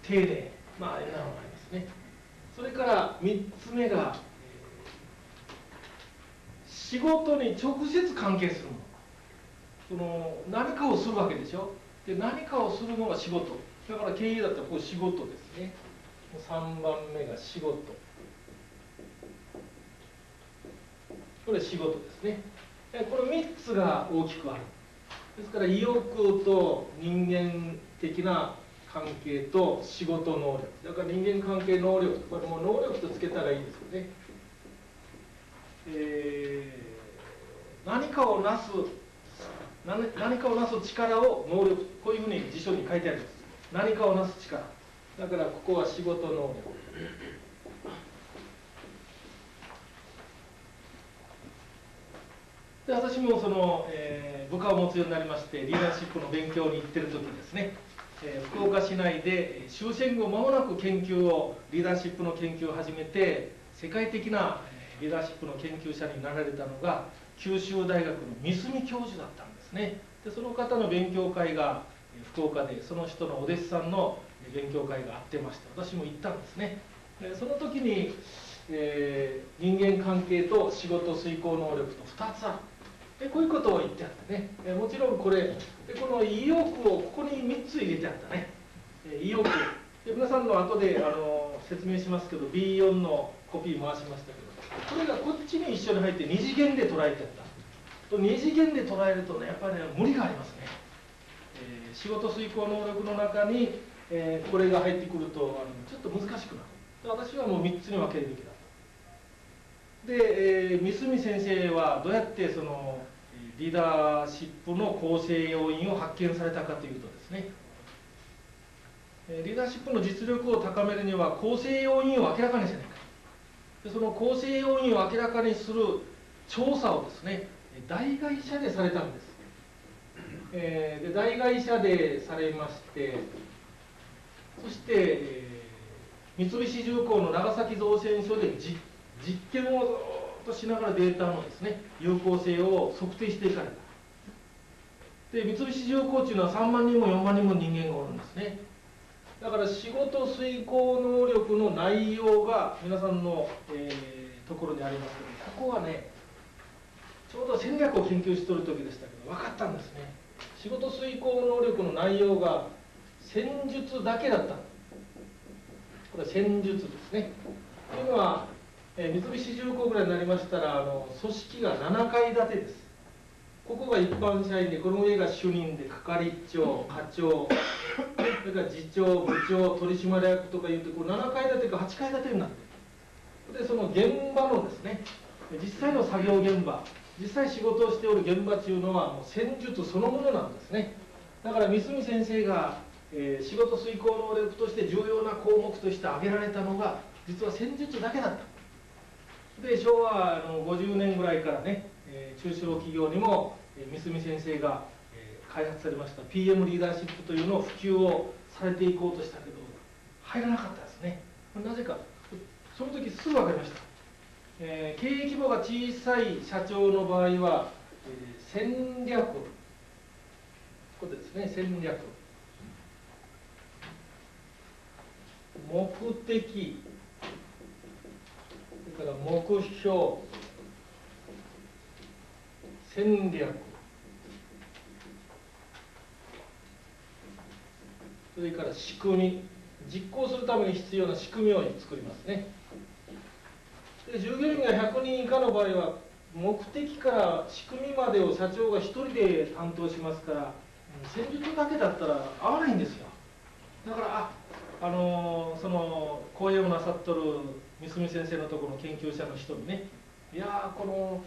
丁寧、まあいろんなのがありますね。それから3つ目が、仕事に直接関係するもの。その何かをするわけでしょ。で何かをするのが仕事だから、経営だったらこう仕事ですね。3番目が仕事、これ仕事ですね。この3つが大きくある。ですから意欲と人間的な関係と仕事能力、だから人間関係能力、これも能力とつけたらいいですよね。何かをなす力を能力、こういうふうに辞書に書いてあります。何かをなす力、だからここは仕事能力。で私もその、部下を持つようになりまして、リーダーシップの勉強に行ってる時ですね、福岡市内で終戦後間もなくリーダーシップの研究を始めて、世界的なリーダーシップの研究者になられたのが九州大学の三角教授だったんですね。でその方の勉強会が福岡で、その人のお弟子さんの勉強会があってまして、私も行ったんですね。その時に、人間関係と仕事遂行能力と2つある。こういうことを言ってあってね、もちろんこれこの意欲をここに3つ入れてあったね。意欲で皆さんの後で説明しますけど、 B4 のコピー回しましたけど、これがこっちに一緒に入って2次元で捉えてあったと。2次元で捉えるとね、やっぱりね無理がありますね。仕事遂行能力の中に、これが入ってくるとちょっと難しくなる。私はもう3つに分けるべきだと。で、三角先生はどうやってそのリーダーシップの構成要因を発見されたかというとですね、リーダーシップの実力を高めるには構成要因を明らかにしないか。でその構成要因を明らかにする調査をですね、大会社でされたんです。で大会社でされまして、そして、三菱重工の長崎造船所で実験をずっとしながらデータのですね、有効性を測定していかれた。で三菱重工というのは3万人も4万人も人間がおるんですね。だから仕事遂行能力の内容が皆さんの、ところにありますけど、ここはねちょうど戦略を研究しておる時でしたけど分かったんですね。仕事遂行能力の内容が戦術だけだった。これは戦術ですね。というのは、三菱重工ぐらいになりましたら組織が7階建てです。ここが一般社員で、この上が主任で係長、課長、それから次長、部長、取締役とかいうとこう7階建てか8階建てになっている。でその現場のですね、実際の作業現場、実際仕事をしておる現場というのはもう戦術そのものなんですね。だから三角先生が、仕事遂行能力として重要な項目として挙げられたのが実は戦術だけだった。で昭和50年ぐらいからね、中小企業にも三角先生が、開発されました PM リーダーシップというのを普及をされていこうとしたけど入らなかったですね。なぜかその時すぐ分かりました。経営規模が小さい社長の場合は、戦略、ここですね、戦略、目的、それから目標、戦略、それから仕組み、実行するために必要な仕組みを作りますね。で従業員が100人以下の場合は目的から仕組みまでを社長が1人で担当しますから、戦術だけだったら合わないんですよ。だからその講演をなさっとる三角先生のところの研究者の人にね、いやこの、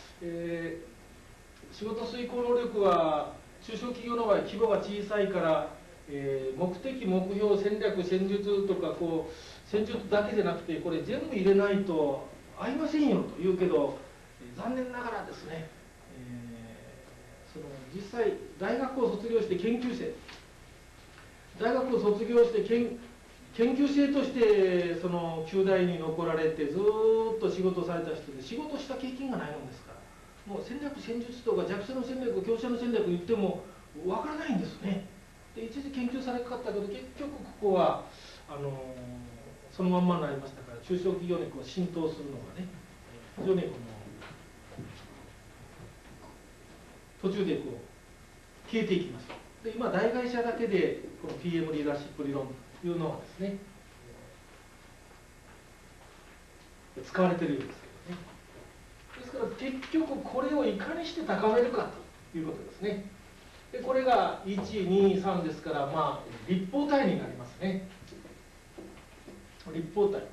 仕事遂行能力は中小企業の場合規模が小さいから、目的目標戦略戦術とかこう戦術だけでなくてこれ全部入れないと合いませんよと言うけど、残念ながらですね、その実際大学を卒業して研究生、大学を卒業して研究生としてその旧大に残られてずっと仕事された人で仕事した経験がないもんですから、もう戦略戦術とか弱者の戦略強者の戦略言ってもわからないんですね。で一時研究されなかったけど結局ここはそのまんまになりましたから、中小企業にこう浸透するのがね、非常に途中でこう消えていきます。で今大会社だけでこの PM リーダーシップ理論というのはですね、使われているようですけどね。ですから結局これをいかにして高めるかということですね。でこれが1、2、3ですから、まあ立方体になりますね。立方体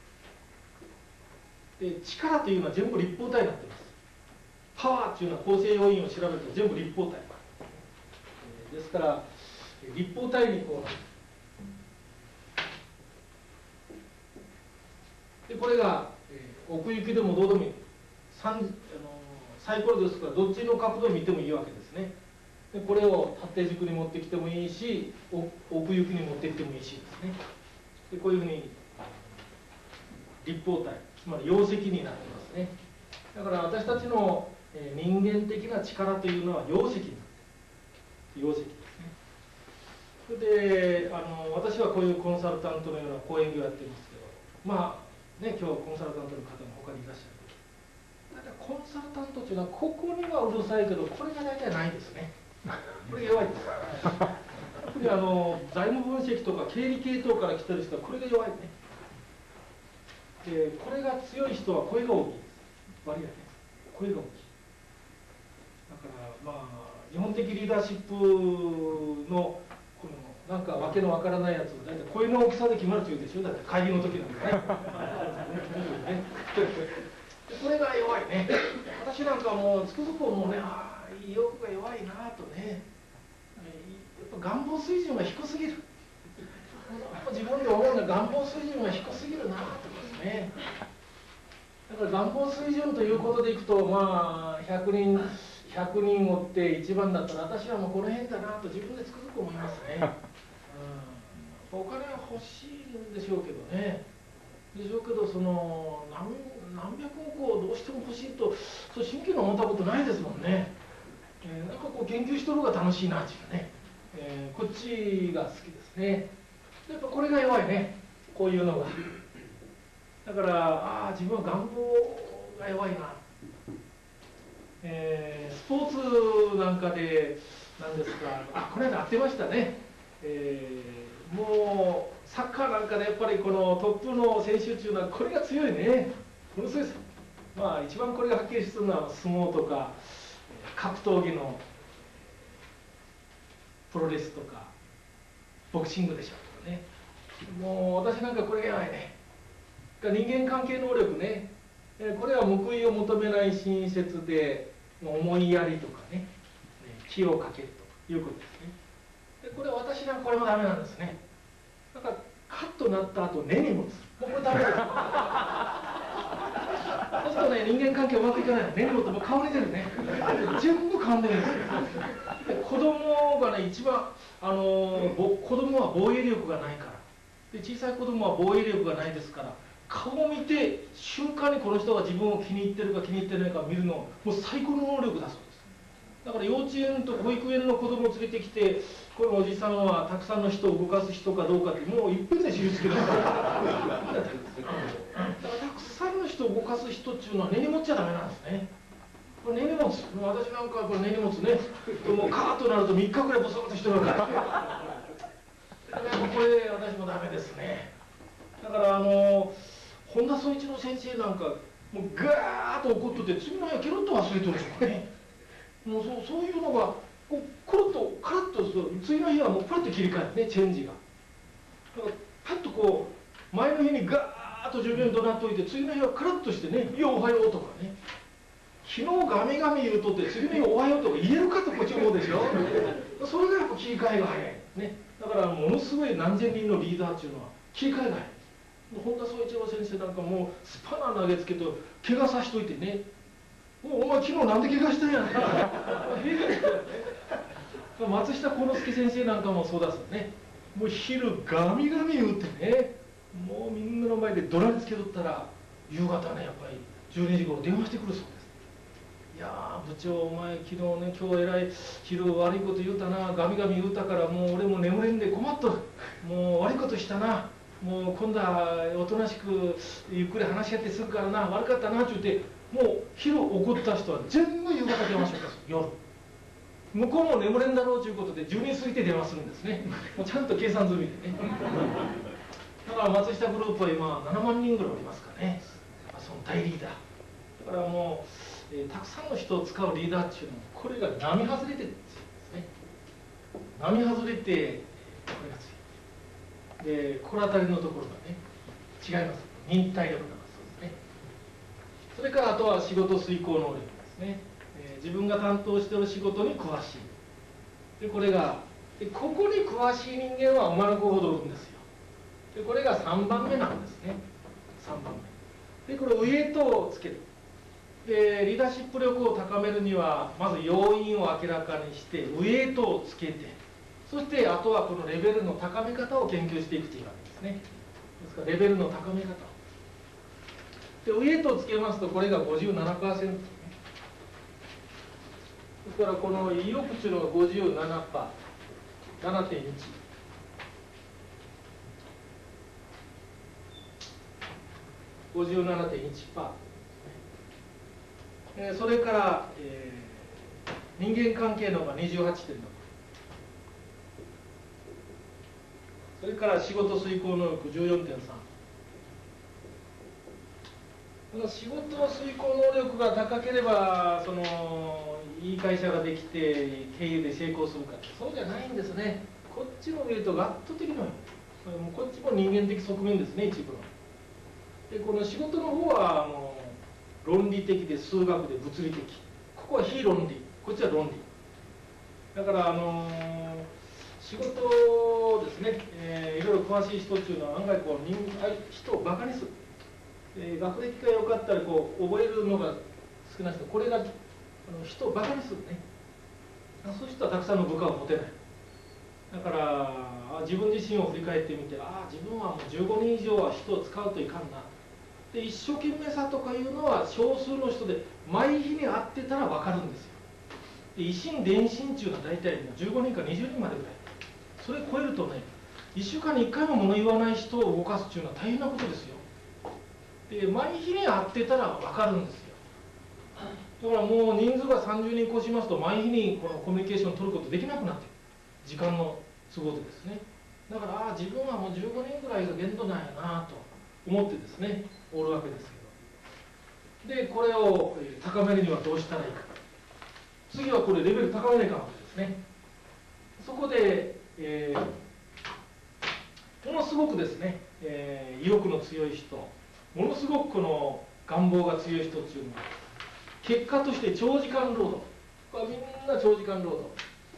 で、力というのは全部立方体になっています。パワーというのは構成要因を調べると全部立方体ですから、立方体にこうでこれが、奥行きでもどうでもいい、サイコロですからどっちの角度を見てもいいわけですね。でこれを縦軸に持ってきてもいいし、奥行きに持ってきてもいいしですね。でこういうふうに立方体、つまり容積になってますね。だから私たちの人間的な力というのは容積になっている。容積ですね。それで私はこういうコンサルタントのような講演業をやってるんですけど、まあね、今日コンサルタントの方も他にいらっしゃる。ただコンサルタントというのはここにはうるさいけど、これが大体ないですね。これ弱いです。やっぱり財務分析とか経理系統から来てる人はこれが弱いね。でこれが強い人は声が大きいです。割合ね、声が大きい。だからまあ日本的リーダーシップのこのなんかわけのわからないやつは大体声の大きさで決まるというでしょ。だって会議の時なんかね。これが弱いね。私なんかもうつくづく思うね、意欲が弱いなとね。やっぱ願望水準が低すぎる。自分で思うのは願望水準が低すぎるなとですね。だから願望水準ということでいくと、まあ100人おって一番だったら私はもうこの辺だなと自分でつくづく思いますね。お金は欲しいんでしょうけどね。でしょうけど何百億をどうしても欲しいとそう真剣に思ったことないですもんね。なんかこう研究しとる方が楽しいなっていうね、こっちが好きですね。やっぱこれが弱いね、こういうのが。だから自分は願望が弱いな。スポーツなんかで何ですか、この間会ってましたね。もうサッカーなんかでやっぱりこのトップの選手っていうのはこれが強いね。ものすごいです。まあ一番これがはっきりするのは相撲とか格闘技のプロレスとかボクシングでしょうね。もう私なんかこれが弱いね。人間関係能力ね。これは報いを求めない親切で思いやりとかね、気をかけるということですね。でこれは私なんかこれもダメなんですね。なんかカッとなった後根に持つ、もうこれダメです。そうするとね、人間関係うまくいかないの。根に持つ、もう顔に出るね。全部顔に出るんですよ。で子供がね、一番子供は防衛力がないから。で小さい子供は防衛力がないですから、顔を見て瞬間にこの人が自分を気に入ってるか気に入ってないか見るのもう最高の能力だそうです。だから幼稚園と保育園の子供を連れてきて、このおじさんはたくさんの人を動かす人かどうかってもういっぺんで知りつける。だからたくさんの人を動かす人っていうのは根に持っちゃダメなんですね。これ根に持つ、私なんかこれ根に持つね、もうカーッとなると3日ぐらいボソッとしてるわけ。だからこれ私もダメですね。だから本田宗一郎先生なんかもうガーッと怒っとって次の日はケロッと忘れてるでしょうかね。もうそういうのがこうコロッとカラッとする、次の日はもうパッと切り替えるね、チェンジが。だからパッとこう前の日にガーッと授業に怒鳴っておいて次の日はカラッとしてね「いやおはよう」とかね、昨日ガミガミ言うとって次の日「おはよう」とか言えるかとこっち思うでしょ。それがやっぱ切り替えが早いね。だからものすごい何千人のリーダーっていうのは切り替えが早い。本田宗一郎先生なんかもうスパナ投げつけと怪我さしといてね、お前昨日なんで怪我したんやねん。松下幸之助先生なんかもそうだそうね。もう昼ガミガミ言うてね、もうみんなの前で怒鳴りつけとったら夕方ねやっぱり12時頃電話してくるそうです。いや部長お前昨日ね今日えらい昼悪いこと言うたな、ガミガミ言うたからもう俺も眠れんで困っとる、もう悪いことしたな、 もう今度はおとなしくゆっくり話し合ってするからな、悪かったなって言って、もう昼怒った人は全部夕方電話しちゃったんですよ、夜。向こうも眠れんだろうということで10人過ぎて電話するんですね。もうちゃんと計算済みでね。だから松下グループは今7万人ぐらいおりますかね、その大リーダーだからもう、たくさんの人を使うリーダーっていうのもこれが並外れてるんですね。並外れてこれがついで心当たりのところがね違います。忍耐力なんですね。それからあとは仕事遂行能力ですね。自分が担当している仕事に詳しいでこれがでここに詳しい人間は馬の子ほどおるんですよ。でこれが3番目なんですね。3番目でこれウエイトをつけるでリーダーシップ力を高めるにはまず要因を明らかにしてウエイトをつけてそしてあとはこのレベルの高め方を研究していくというわけですね。ですからレベルの高め方でウエイトをつけますとこれが 57%、ですからこの意欲値の 57%、7.1。57.1%、それから、人間関係の方が 28.6%、それから仕事遂行能力 14.3%。仕事遂行能力が高ければそのいい会社ができて経営で成功するかそうじゃないんですね。こっちの見ると圧倒的なこっちも人間的側面ですね、一部の。でこの仕事の方は論理的で数学で物理的、ここは非論理、こっちは論理だから仕事ですね、いろいろ詳しい人っていうのは案外こう人をバカにする、学歴が良かったらこう覚えるのが少ない人、これが人をバカにするね。そういう人はたくさんの部下を持てない。だから自分自身を振り返ってみて、自分はもう15年以上は人を使うといかんな。で一生懸命さとかいうのは少数の人で毎日に会ってたら分かるんですよ。で維新伝心っていうのは大体15人から20人までぐらい、それ超えるとね1週間に1回も物言わない人を動かすっていうのは大変なことですよ。で毎日に会ってたら分かるんですよ。だからもう人数が30人越しますと毎日にこのコミュニケーションを取ることできなくなって時間の都合でですね。だから自分はもう15年ぐらいが限度なんやなと思ってですねおるわけですけど、でこれを高めるにはどうしたらいいか。次はこれレベル高めないかんわけですね。そこで、ものすごくですね、意欲の強い人、ものすごくこの願望が強い人っていうのは結果として長時間労働、これはみんな長時間労働。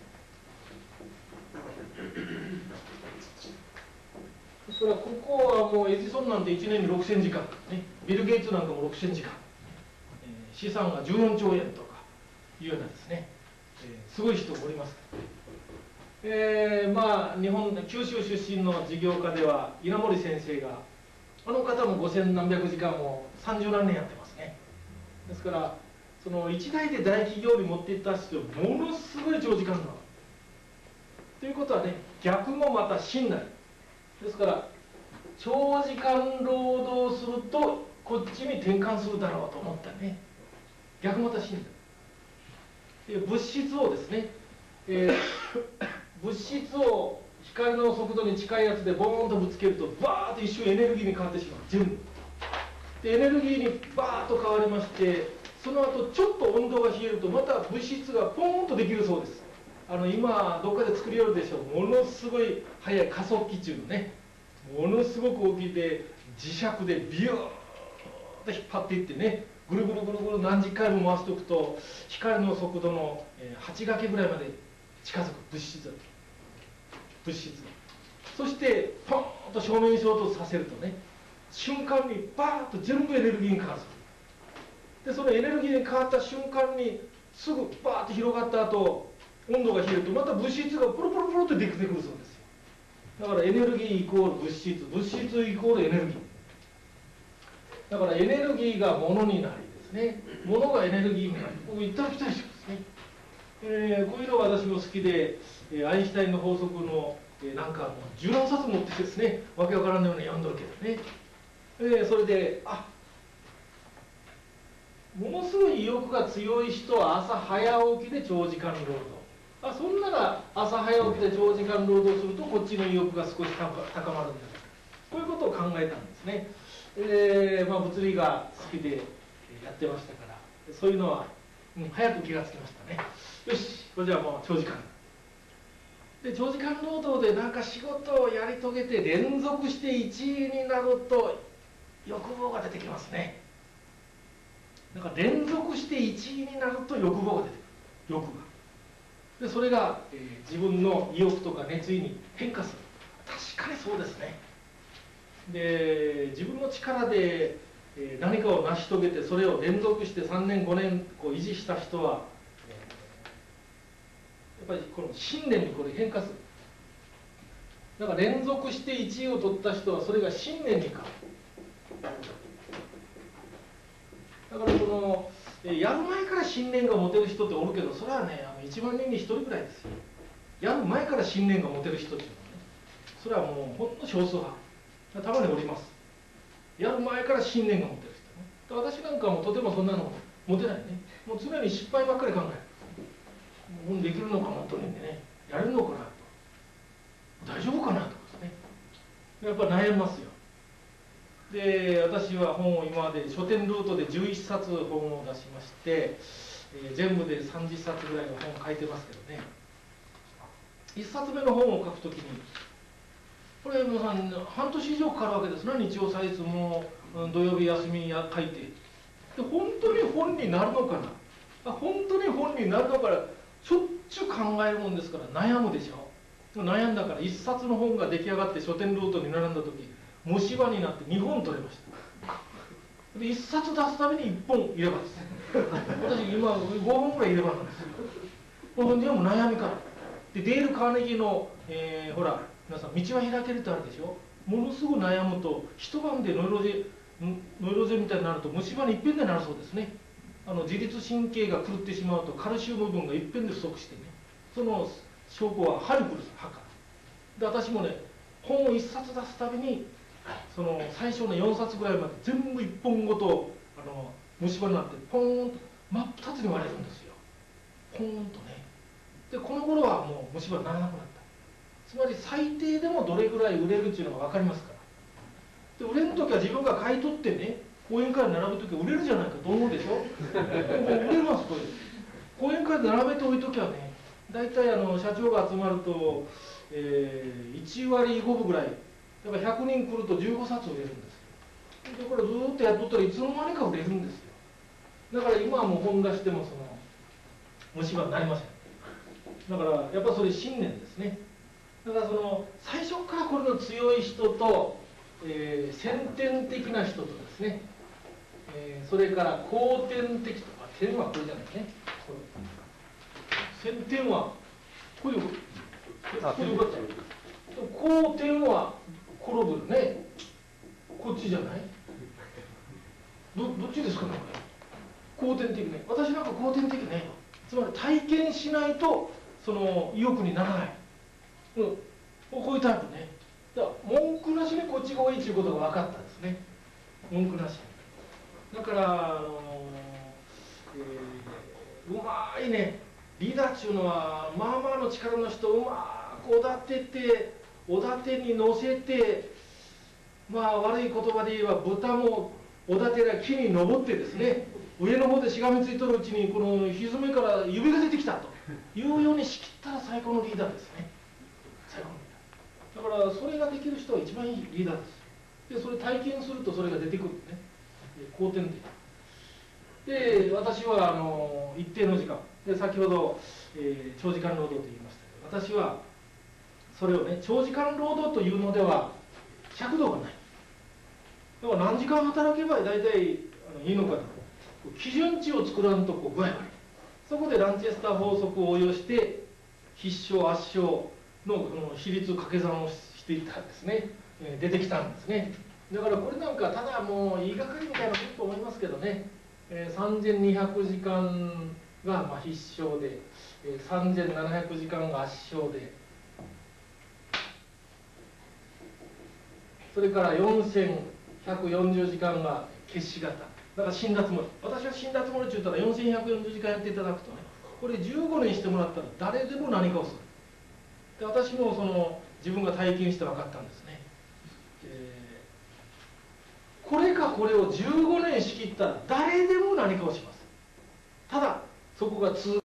それはここはもうエジソンなんて1年に6000時間、ね、ビル・ゲイツなんかも6000時間、資産が14兆円とかいうようなですね、すごい人もおります。日本九州出身の事業家では稲森先生があの方も5000何百時間を30何年やってますね。ですからその一代で大企業に持っていった人はものすごい長時間だということはね、逆もまた信頼ですから、長時間労働するとこっちに転換するだろうと思ったね。逆また信頼で物質をですね、物質を光の速度に近いやつでボーンとぶつけるとバーッと一瞬エネルギーに変わってしまう。全部でエネルギーにバーッと変わりまして、その後ちょっと温度が冷えるとまた物質がポーンとできるそうです。今どっかで作りよるでしょう。ものすごい速い加速器中のね、ものすごく大きいで磁石でビューッと引っ張っていってね、ぐるぐるぐるぐる何十回も回しておくと光の速度の8掛けぐらいまで近づく物質、そしてポーンと正面衝突させるとね、瞬間にバーッと全部エネルギーに変わる。でそのエネルギーに変わった瞬間にすぐバーッと広がった後温度が冷えるとまた物質がポロポロポロと出てくるそうですよ。だからエネルギーイコール物質、物質イコールエネルギーだからエネルギーが物になりですね、物がエネルギーになり、僕言ったり来たりしますね。こういうのが私も好きで、アインシュタインの法則のなんかもう十何冊持ってですね、わけわからんように読んどるけどね。それでものすごい意欲が強い人は朝早起きで長時間労働。そんなら朝早起きで長時間労働するとこっちの意欲が少し高まるんじゃないか、こういうことを考えたんですね。物理が好きでやってましたから、そういうのは、早く気がつきましたね。よし、これじゃあもう長時間で、長時間労働でなんか仕事をやり遂げて連続して1位になると欲望が出てきますね。なんか連続して1位になると欲望が出てくる、欲が。でそれが、自分の意欲とか熱意に変化する。確かにそうですね。で自分の力で何かを成し遂げて、それを連続して3年5年こう維持した人は、やっぱりこの信念にこれ変化する。だから連続して1位を取った人はそれが信念に変わる。だからこのやる前から信念が持てる人っておるけど、それはね1万人に1人ぐらいですよ。やる前から信念が持てる人っていうのはね、それはもうほんの少数派、たまにおります。やる前から信念が持てる人ね。私なんかもとてもそんなの持てないね。もう常に失敗ばっかり考える。できるのか本当にね、やれるのかなと、大丈夫かなとかね、やっぱ悩みますよ。で私は本を今まで書店ルートで11冊本を出しまして、全部で30冊ぐらいの本を書いてますけどね、1冊目の本を書くときにこれ皆さん半年以上かかるわけですな。日曜祭日も土曜日休みや書いて、で本当に本になるのかな、本当に本になるのかな、しょっちゅう考えるもんですから悩むでしょ。悩んだから1冊の本が出来上がって書店ルートに並んだ時、虫歯になって2本取れました。で1冊出すために1本入れ歯です。私今5本ぐらい入れ歯なんですよ。これでも悩みからでデール・カーネギーの、ほら皆さん「道は開ける」ってあるでしょ。ものすごく悩むと一晩でノイローゼみたいになると虫歯にいっぺんでなるそうですね。自律神経が狂ってしまうとカルシウム分がいっぺんで不足してね、その証拠は歯に来るんです、歯から。で私もね本を1冊出すたびにその最初の4冊ぐらいまで全部1本ごと虫歯になってポーンと真っ二つに割れるんですよ。ポーンとね。でこの頃はもう虫歯にならなくなった。つまり最低でもどれぐらい売れるっていうのが分かりますから。で売れる時は自分が買い取ってね、講演会に並ぶ時は売れるじゃないかと思うでしょ。もう売れます。これ講演会で並べておいときはね、大体社長が集まると、1割5分ぐらい、だから100人来ると15冊売れるんですよ。でこれずっとやっとったらいつの間にか売れるんですよ。だから今はもう本出してもその虫歯になりません。だからやっぱそれ信念ですね。だからその最初からこれの強い人と、先天的な人とですね、それから後天的とか、天はこれじゃないね。先天はこれよかった。後天は転ぶね。こっちじゃない。どっちですかねこれ。後天的ね。私なんか後天的ね。つまり体験しないとその意欲にならない。こういうタイプね。だから文句なしにこっちが多いということが分かったんですね。文句なしに。だからうまいね、リーダーっていうのはまあまあの力の人をうまくおだてて、おだてに乗せて、まあ悪い言葉で言えば豚もおだてら木に登ってですね、上の方でしがみついとるうちにこのひずめから指が出てきたというように仕切ったら最高のリーダーですね。最高のリーダーだからそれができる人は一番いいリーダーです。でそれ体験するとそれが出てくるね。後天的で、私は一定の時間で、先ほど、長時間労働と言いましたけど、私はそれをね、長時間労働というのでは尺度がない。だから何時間働けば大体いいのかと、基準値を作らんとこう具合悪い。そこでランチェスター法則を応用して必勝圧勝の比率掛け算をしていったんですね、出てきたんですね。だからこれなんかただもう言いがかりみたいなことと思いますけどね、3200時間が必勝で、3700時間が圧勝で、 それから4140時間が決死型、だから死んだつもり、私は死んだつもりって言ったら4140時間やっていただくとね、これ15年してもらったら誰でも何かをする。で私も自分が体験して分かったんですね。これかこれを15年仕切ったら誰でも何かをします。ただそこが